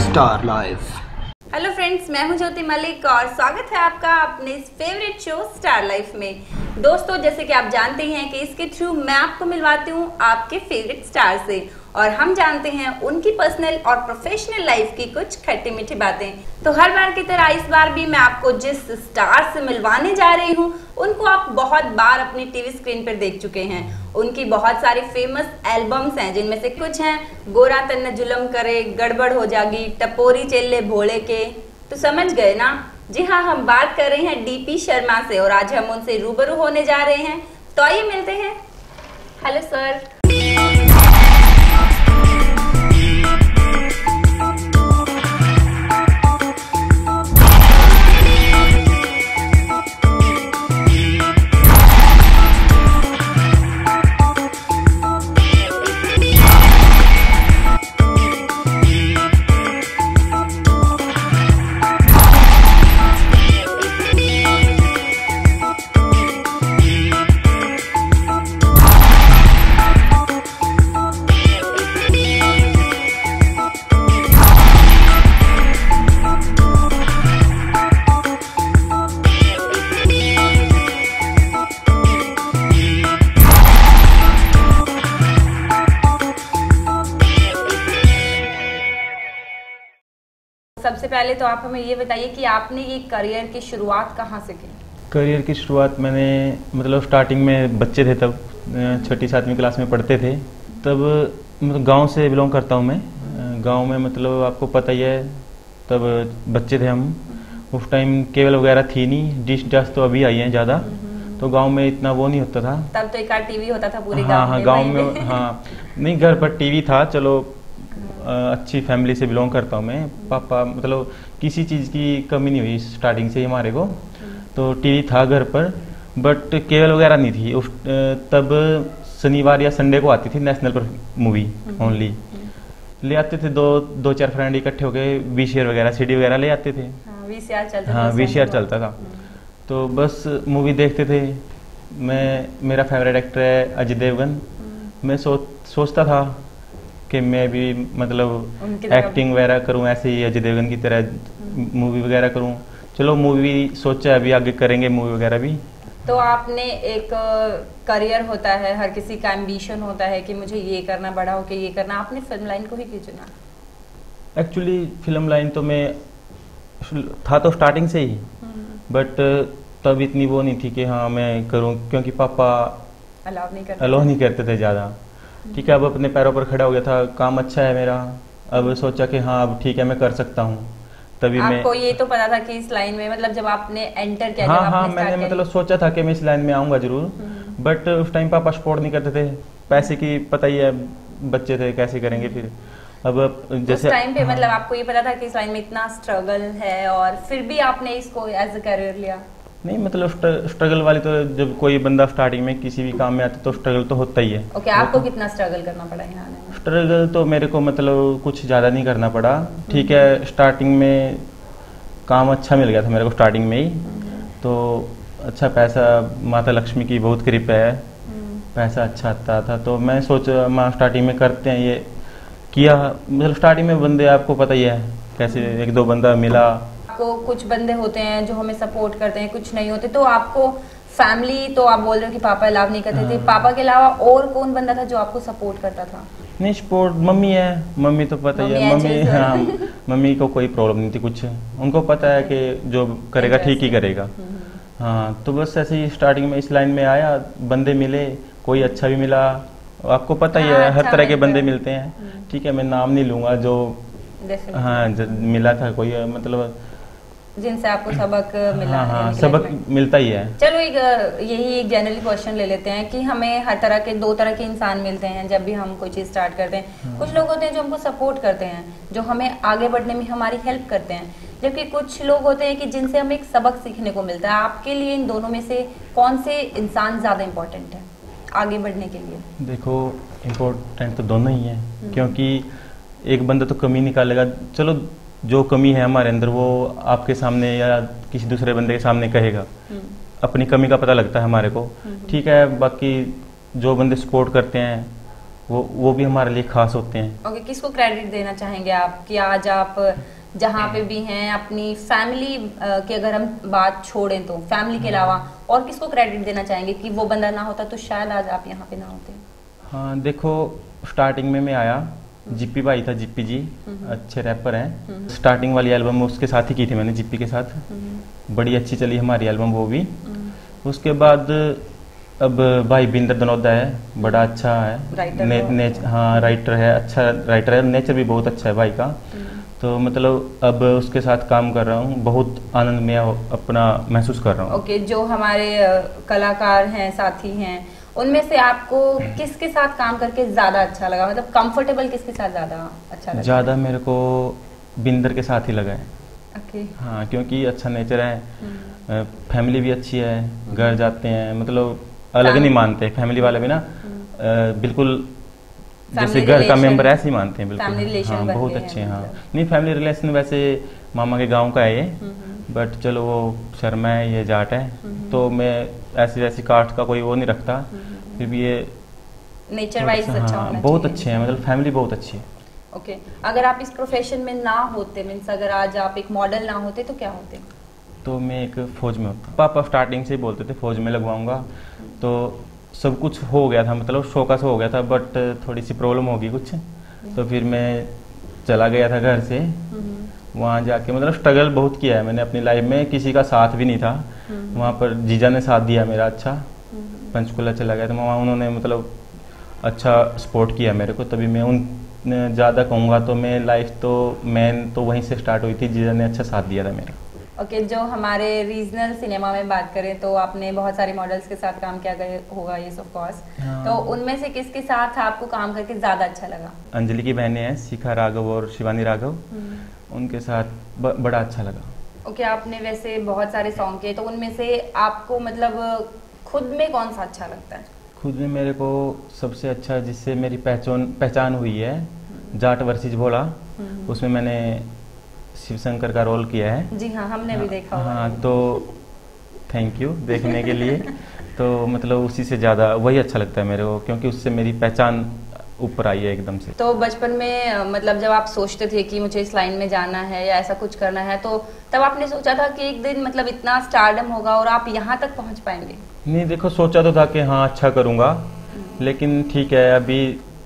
Star life. Hello friends, मैं हूं ज्योति मलिक और स्वागत है आपका अपने इस फेवरेट शो स्टार लाइफ में। दोस्तों, जैसे कि आप जानते हैं कि इसके थ्रू मैं आपको मिलवाती हूं आपके फेवरेट स्टार से और हम जानते हैं उनकी पर्सनल और प्रोफेशनल लाइफ की कुछ खट्टी मीठी बातें। तो हर बार की तरह इस बार भी मैं आपको जिस स्टार से मिलवाने जा रही हूं उनको आप बहुत बार अपनी टीवी स्क्रीन पर देख चुके हैं। उनकी बहुत सारी फेमस एल्बम्स हैं, जिनमें से कुछ हैं गोरा तन्ने जुलम करे, गड़बड़ हो जागी, टपोरी चेले भोले के। तो समझ गए ना? जी हाँ, हम बात कर रहे हैं डीपी शर्मा से और आज हम उनसे रूबरू होने जा रहे हैं। तो आइए मिलते हैं। Hello sir. सबसे पहले तो आप हमें ये बताइए कि आपने ये करियर की शुरुआत कहाँ से की? करियर की शुरुआत मैंने मतलब स्टार्टिंग में बच्चे थे तब 6ठी-7वीं क्लास में पढ़ते थे तब मतलब गांव से बिलोंग करता हूं मैं। गांव में मतलब आपको पता ही है, तब बच्चे थे हम। उस टाइम केबल वगैरह थी नहीं, डिश डैश तो अभी आई हैं ज़्यादा, तो गांव में इतना वो नहीं होता था। तब तो एक टीवी होता था पूरे गांव में। गांव में हाँ, नहीं घर पर टीवी था। चलो अच्छी फैमिली से बिलोंग करता हूँ मैं। पापा मतलब किसी चीज़ की कमी नहीं हुई स्टार्टिंग से ही हमारे को। तो टीवी था घर पर, बट केबल वगैरह नहीं थी उस तब। शनिवार या संडे को आती थी नेशनल पर मूवी ओनली। ले आते थे दो चार फ्रेंड इकट्ठे होके वीसीआर वगैरह सीडी वगैरह ले आते थे। वीसीआर चलता था। हाँ, वीसीआर चलता था। तो बस मूवी देखते थे। मेरा फेवरेट एक्टर है अजय देवगन। मैं सोचता था कि मैं भी मतलब एक्टिंग वगैरह करूं, ऐसे ही अजय देवगन की तरह मूवी वगैरह करूं। चलो मूवी सोचा, अभी आगे करेंगे मूवी वगैरह भी। तो आपने एक करियर होता है, हर किसी का एम्बिशन होता है कि मुझे ये करना, बड़ा होके ये करना। आपने फिल्म लाइन को ही क्यों चुना? एक्चुअली फिल्म लाइन तो मैं था तो स्टार्टिंग से ही, बट तब इतनी वो नहीं थी कि हाँ मैं करूं, क्योंकि पापा अलाउ नहीं करते थे ज़्यादा। ठीक है, अब अपने पैरों पर खड़ा हो गया था, काम अच्छा है मेरा। अब सोचा कि हाँ अब ठीक है मैं कर सकता हूँ। तभी आपको ये तो पता था कि इस लाइन में, मतलब जब आपने एंटर किया? हाँ, मैंने मतलब सोचा था कि मैं इस लाइन में आऊँगा जरूर, बट उस टाइम पापा सपोर्ट नहीं करते थे। पैसे की पता ही है, बच्चे थे कैसे करेंगे फिर। अब जैसे उस टाइम पे मतलब आपको ये पता था कि इस लाइन में इतना स्ट्रगल है और फिर भी आपने इसको एज अ करियर लिया? नहीं, मतलब स्ट्रगल वाली तो जब कोई बंदा स्टार्टिंग में किसी भी काम में आता तो स्ट्रगल तो होता ही है। ओके, आपको कितना स्ट्रगल करना पड़ा यहाँ आने में? स्ट्रगल तो मेरे को मतलब कुछ ज़्यादा नहीं करना पड़ा। ठीक है, स्टार्टिंग में काम अच्छा मिल गया था मेरे को स्टार्टिंग में ही, तो अच्छा पैसा, माता लक्ष्मी की बहुत कृपा है, पैसा अच्छा आता था। तो मैं सोचा माँ स्टार्टिंग में करते हैं, ये किया। मतलब स्टार्टिंग में बंदे आपको पता ही है कैसे, एक दो बंदा मिला। आपको कुछ बंदे होते हैं जो हमें सपोर्ट करते हैं, कुछ नहीं होते। तो आपको फैमिली, तो आप बोल रहे हो कि पापा अलाउ नहीं करते थे, पापा के अलावा और कौन बंदा था जो आपको सपोर्ट करता था? नहीं, सपोर्ट मम्मी है। मम्मी तो पता ही है, मम्मी हाँ, मम्मी को कोई प्रॉब्लम नहीं थी कुछ। उनको पता है कि जो करेगा ठीक ही करेगा। हाँ, तो बस ऐसे ही स्टार्टिंग में इस लाइन में आया, बंदे मिले, कोई अच्छा भी मिला। आपको पता ही है हर तरह के बंदे मिलते हैं। ठीक है, मैं नाम नहीं लूंगा, जो हाँ मिला था कोई, मतलब जिनसे आपको सबक मिला। हाँ, सबक मिलता ही है। चलो यही एक जनरल क्वेश्चन ले लेते हैं कि हमें हर तरह के, दो तरह के इंसान मिलते हैं जब भी हम कोई चीज़ स्टार्ट करते हैं। कुछ लोग होते हैं जो हमको सपोर्ट करते हैं, जो हमें आगे बढ़ने में हमारी हेल्प करते हैं, जबकि कुछ लोग होते हैं कि जिनसे हमें एक सबक सीखने को मिलता है। आपके लिए इन दोनों में से कौन से इंसान ज़्यादा इम्पोर्टेंट है आगे बढ़ने के लिए? देखो, इम्पोर्टेंट तो दोनों ही है, क्योंकि एक बंदा तो कमी निकालेगा। चलो जो कमी है हमारे अंदर वो आपके सामने या किसी दूसरे बंदे के सामने कहेगा, अपनी कमी का पता लगता है हमारे को। ठीक है, बाकी जो बंदे सपोर्ट करते हैं वो भी हमारे लिए खास होते हैं। ओके, किसको क्रेडिट देना चाहेंगे आप कि आज आप जहाँ पे भी हैं अपनी फैमिली की अगर हम बात छोड़ें तो फैमिली के अलावा और किसको क्रेडिट देना चाहेंगे कि वो बंदा ना होता तो शायद आज आप यहाँ पे ना होते? हाँ देखो, स्टार्टिंग में मैं आया, जिप्पी भाई था, जिप्पी जी अच्छे रैपर हैं। स्टार्टिंग वाली एल्बम उसके साथ ही की थी मैंने, जिप्पी के साथ। बड़ी अच्छी चली हमारी एल्बम वो भी। उसके बाद अब भाई बिंदर दनोदा है, बड़ा अच्छा है, हाँ राइटर है, अच्छा राइटर है, नेचर भी बहुत अच्छा है भाई का। तो मतलब अब उसके साथ काम कर रहा हूँ, बहुत आनंद में अपना महसूस कर रहा हूँ। ओके, जो हमारे कलाकार हैं, साथी हैं, उनमें से आपको किसके साथ काम करके ज्यादा अच्छा लगा? मतलब कंफर्टेबल किसके साथ ज्यादा अच्छा लगा? ज्यादा मेरे को बिंदर के साथ ही लगा है। ओके। हाँ, क्योंकि अच्छा नेचर है, फैमिली भी अच्छी है, घर जाते हैं, मतलब अलग नहीं मानते फैमिली वाले भी ना, बिल्कुल जैसे घर का मेंबर ऐसे ही मानते हैं, बिल्कुल। हाँ, बहुत अच्छे हैं। हाँ नहीं, फैमिली रिलेशन वैसे मामा के गांव का है ये, बट चलो वो शर्मा है, ये जाट है, तो मैं ऐसी वैसी कास्ट का कोई वो नहीं रखता, फिर भी ये नेचर वाइज अच्छा होना चाहिए। बहुत अच्छे हैं, मतलब फैमिली बहुत अच्छी है। ओके, अगर आप इस प्रोफेशन में ना होते, मीन्स अगर आज आप एक मॉडल ना होते तो क्या होते? तो मैं एक फौज में होता। पापा स्टार्टिंग से ही बोलते थे फौज में लगवाऊंगा, तो सब कुछ हो गया था, मतलब शौकस हो गया था, बट थोड़ी सी प्रॉब्लम होगी कुछ, तो फिर मैं चला गया था घर से। वहाँ जाके मतलब स्ट्रगल बहुत किया है मैंने अपनी लाइफ में, किसी का साथ भी नहीं था। वहाँ पर जीजा ने साथ दिया मेरा अच्छा, पंचकुला चला गया था वहाँ, उन्होंने मतलब अच्छा सपोर्ट किया मेरे को, तभी मैं उन ज़्यादा कहूँगा तो मैं लाइफ तो मेन तो वहीं से स्टार्ट हुई थी, जीजा ने अच्छा साथ दिया था मेरा। ओके, जो हमारे रीजनल सिनेमा में बात करें तो आपने बहुत सारे मॉडल्स के साथ काम किया होगा, ये ऑफ कोर्स। हाँ। तो उनमें से किसके साथ आपको काम करके ज्यादा अच्छा लगा? अंजलि की बहनें हैं, शिखा राघव और शिवानी राघव, उनके साथ बड़ा अच्छा लगा। ओके, आपने वैसे बहुत सारे सॉन्ग किए, तो उनमें से आपको मतलब खुद में कौन सा अच्छा लगता है? खुद में मेरे को सबसे अच्छा जिससे मेरी पहचान हुई है, जाट वर्सेस भोला, उसमें मैंने शिव शंकर का रोल किया है। जी हाँ, हमने भी देखा हुआ। हाँ, तो थैंक यू देखने के लिए। तो मतलब उसी से ज़्यादा वही अच्छा लगता है मेरे को, क्योंकि उससे मेरी पहचान ऊपर आई है एकदम से। तो बचपन में मतलब जब आप सोचते थे कि मुझे इस लाइन में जाना है या ऐसा कुछ करना है, तो तब आपने सोचा था कि एक दिन मतलब इतना स्टारडम होगा और आप यहाँ तक पहुँच पाएंगे? नहीं देखो, सोचा तो था कि हाँ अच्छा करूँगा, लेकिन ठीक है अभी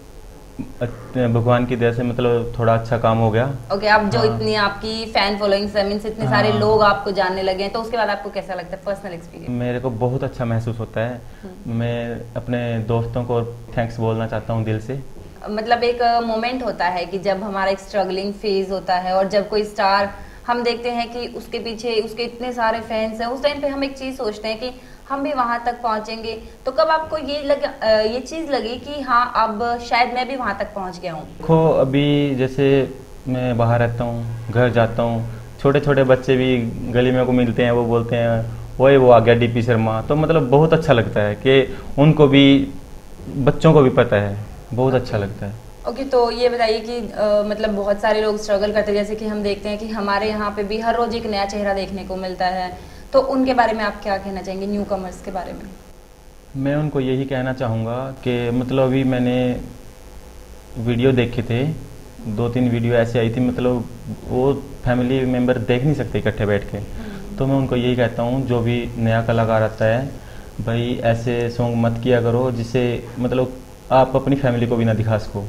भगवान की दया से मतलब थोड़ा अच्छा काम हो गया। ओके, अब जो इतनी आपकी फैन फॉलोइंग मींस इतने सारे लोग आपको जानने लगे हैं, तो उसके बाद आपको कैसा लगता है पर्सनल एक्सपीरियंस? मेरे को बहुत अच्छा महसूस होता है। मैं अपने दोस्तों को थैंक्स बोलना चाहता हूँ दिल से। मतलब एक मोमेंट होता है कि जब हमारा एक स्ट्रगलिंग फेज होता है और जब कोई स्टार हम देखते हैं कि उसके पीछे उसके इतने सारे फैंस हैं, उस टाइम पे हम एक चीज सोचते हैं कि हम भी वहां तक पहुंचेंगे। तो कब आपको ये चीज लगी कि हाँ अब शायद मैं भी वहां तक पहुंच गया हूँ? देखो अभी जैसे मैं बाहर रहता हूँ, घर जाता हूँ, छोटे छोटे बच्चे भी गली में को मिलते हैं, वो बोलते हैं ओए वो आ गया डीपी शर्मा, तो मतलब बहुत अच्छा लगता है कि उनको भी, बच्चों को भी पता है, बहुत अच्छा लगता है। ओके, तो ये बताइए कि मतलब बहुत सारे लोग स्ट्रगल करते हैं, जैसे कि हम देखते हैं कि हमारे यहाँ पे भी हर रोज एक नया चेहरा देखने को मिलता है, तो उनके बारे में आप क्या कहना चाहेंगे, न्यू कमर्स के बारे में? मैं उनको यही कहना चाहूँगा कि मतलब अभी मैंने वीडियो देखे थे, 2-3 वीडियो ऐसे आई थी, मतलब वो फैमिली मेम्बर देख नहीं सकते इकट्ठे बैठ के, तो मैं उनको यही कहता हूँ जो भी नया कलाकार आता है, भाई ऐसे सॉन्ग मत किया करो जिससे मतलब आप अपनी फैमिली को भी ना दिखा सको।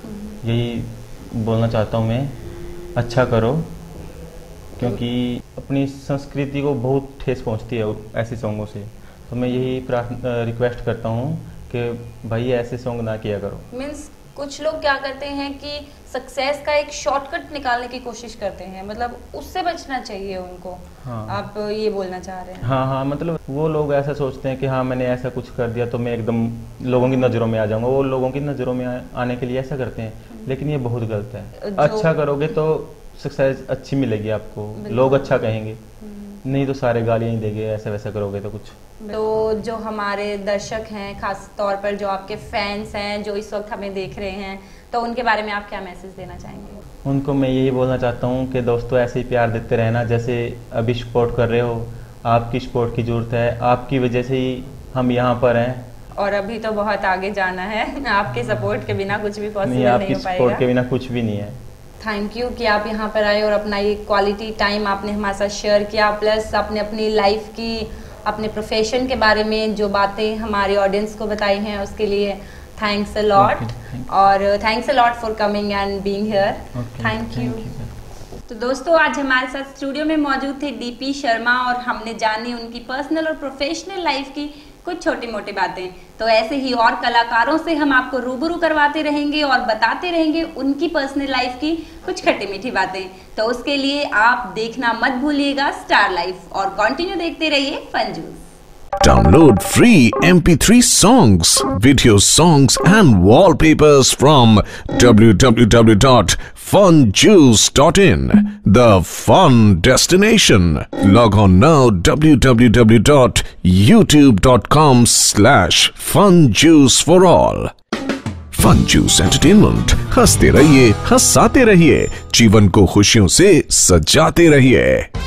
यही बोलना चाहता हूँ मैं, अच्छा करो, क्योंकि अपनी संस्कृति को बहुत ठेस पहुँचती है ऐसे सॉन्गों से। तो मैं यही रिक्वेस्ट करता हूँ कि भाई ऐसे सॉन्ग ना किया करो। मीन्स कुछ लोग क्या करते हैं कि सक्सेस का एक शॉर्टकट निकालने की कोशिश करते हैं, मतलब उससे बचना चाहिए उनको। हाँ। आप ये बोलना चाह रहे हैं? हाँ हाँ, मतलब वो लोग ऐसा सोचते हैं कि हाँ मैंने ऐसा कुछ कर दिया तो मैं एकदम लोगों की नज़रों में आ जाऊंगा, वो लोगों की नज़रों में आने के लिए ऐसा करते हैं, लेकिन ये बहुत गलत है। अच्छा करोगे तो सक्सेस अच्छी मिलेगी आपको, लोग अच्छा कहेंगे, नहीं तो सारे गालियाँ ही देंगे, ऐसा वैसा करोगे तो कुछ। तो जो हमारे दर्शक हैं, खास तौर पर जो आपके फैंस हैं जो इस वक्त हमें देख रहे हैं, तो उनके बारे में आप क्या मैसेज देना चाहेंगे? उनको मैं यही बोलना चाहता हूँ कि दोस्तों ऐसे ही प्यार देते रहना, जैसे अभी सपोर्ट कर रहे हो, आपकी सपोर्ट की ज़रूरत है, आपकी वजह से ही हम यहाँ पर हैं, और अभी तो बहुत आगे जाना है। आपके सपोर्ट के बिना कुछ भी पॉसिबल नहीं, नहीं आपकी हो पाएगा। सपोर्ट के बिना कुछ भी नहीं है। थैंक यू कि आप यहाँ पर आए और अपना ये क्वालिटी टाइम आपने हमारे साथ शेयर किया, प्लस आपने अपनी लाइफ की, अपने प्रोफेशन के बारे में जो बातें हमारे ऑडियंस को बताई हैं, उसके लिए थैंक्स अ लॉट। और thanks a lot for coming and being here. Thank you. तो दोस्तों, आज हमारे साथ स्टूडियो में मौजूद थे डीपी शर्मा और हमने जानी उनकी पर्सनल और प्रोफेशनल लाइफ की कुछ छोटी मोटी बातें। तो ऐसे ही और कलाकारों से हम आपको रूबरू करवाते रहेंगे और बताते रहेंगे उनकी पर्सनल लाइफ की कुछ खट्टी मीठी बातें। तो उसके लिए आप देखना मत भूलिएगा स्टार लाइफ और कंटिन्यू देखते रहिए Fun Juice. Download free MP3 songs, video songs and wallpapers from www.funjuice.in, the fun destination. Log on now www.youtube.com/funjuiceforall. Fun Juice Entertainment, हंसते रहिए, हंसाते रहिए, जीवन को खुशियों से सजाते रहिए।